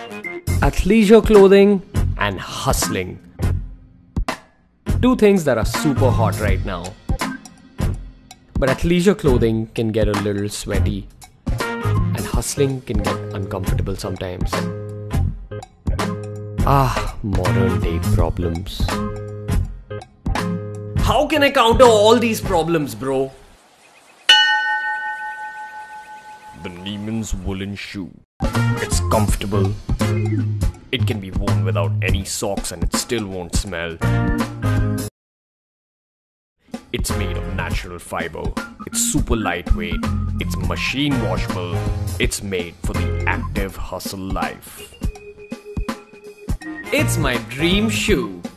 Athleisure clothing and hustling. Two things that are super hot right now. But athleisure clothing can get a little sweaty, and hustling can get uncomfortable sometimes. Modern day problems. How can I counter all these problems, bro? The Neeman's woolen shoe. It's comfortable. It can be worn without any socks and it still won't smell. It's made of natural fiber. It's super lightweight. It's machine washable. It's made for the active hustle life. It's my dream shoe.